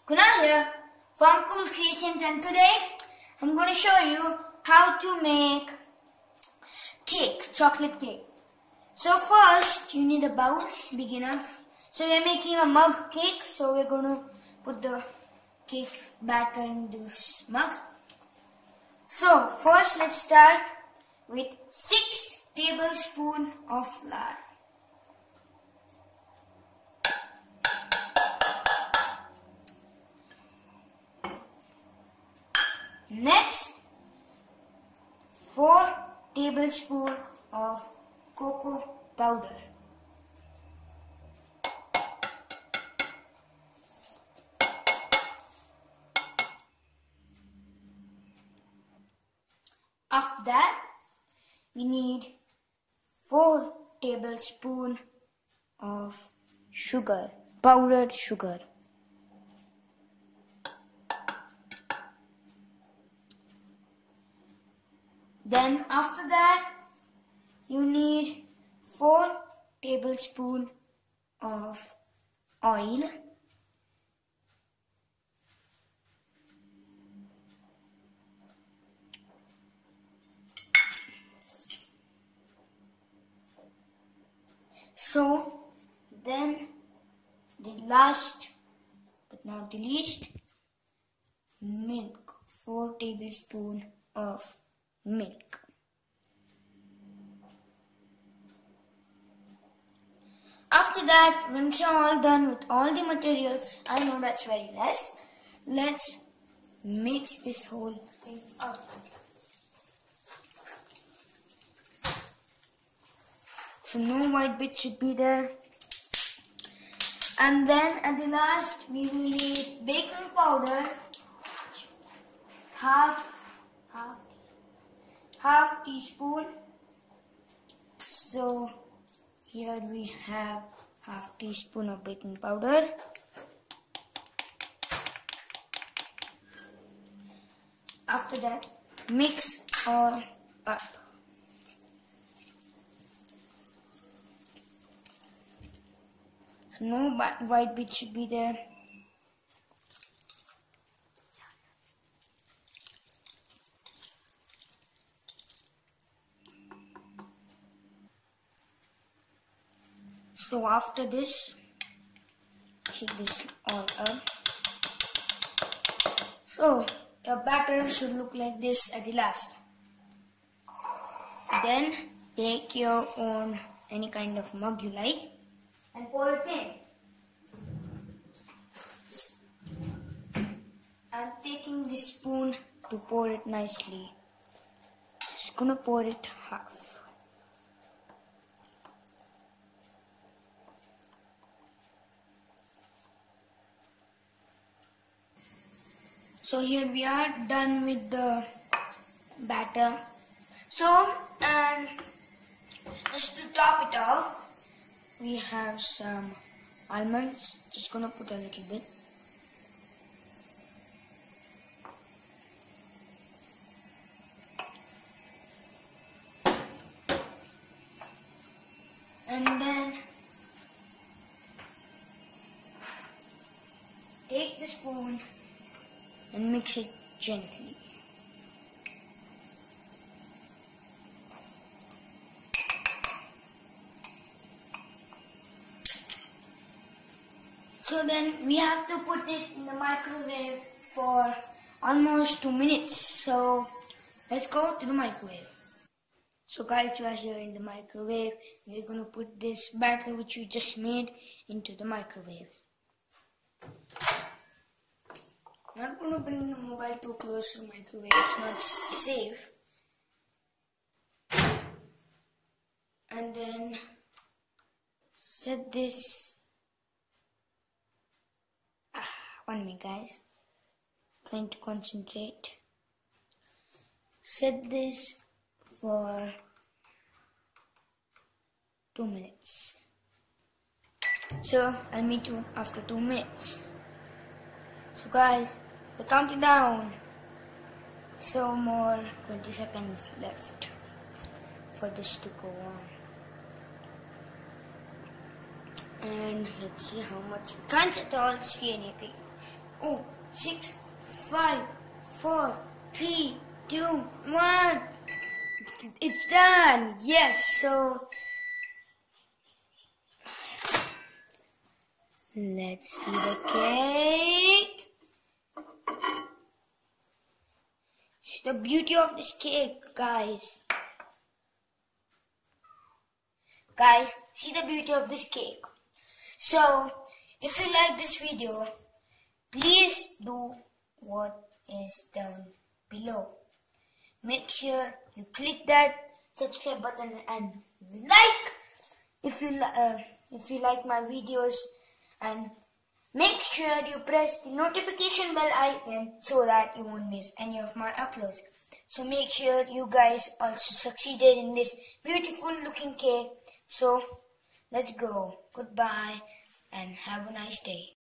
Kunal here from Cool Creations, and today I'm going to show you how to make cake, chocolate cake. So first you need a bowl, big enough. So we're making a mug cake, so we're going to put the cake batter in this mug. So first let's start with 6 tablespoons of flour. Next, 4 tablespoons of cocoa powder. After that, we need 4 tablespoons of sugar, powdered sugar. Then after that, you need 4 tablespoons of oil. So then the last but not the least, milk, 4 tablespoons of milk. After that, once you're all done with all the materials, I know that's very less, let's mix this whole thing up. So no white bits should be there. And then at the last, we will need baking powder, half teaspoon. So here we have half teaspoon of baking powder. After that, mix all up. So no white bits should be there. So after this, shake this all up. So your batter should look like this at the last. Then take your own any kind of mug you like and pour it in. I'm taking this spoon to pour it nicely. Just gonna pour it half. So here we are done with the batter. So, and just to top it off, we have some almonds. Just gonna put a little bit. And then take the spoon and mix it gently. So then we have to put it in the microwave for almost 2 minutes. So let's go to the microwave. So guys, we are here in the microwave. We're going to put this batter which we just made into the microwave. Not going to bring the mobile too close to the microwave, it's not safe. And then set this. 1 minute guys, trying to concentrate. Set this for 2 minutes. So I'll meet you after 2 minutes. So guys, we're counting down. So more 20 seconds left for this to go on. And let's see how much. We can't at all see anything. Oh, 6, 5, 4, 3, 2, 1. It's done. Yes, so let's see the cake. It's the beauty of this cake, guys. Guys, see the beauty of this cake. So, if you like this video, please do what is down below. Make sure you click that subscribe button and like if you like my videos, and make sure you press the notification bell icon so that you won't miss any of my uploads. So make sure you guys also succeeded in this beautiful looking cake. So let's go. Goodbye and have a nice day.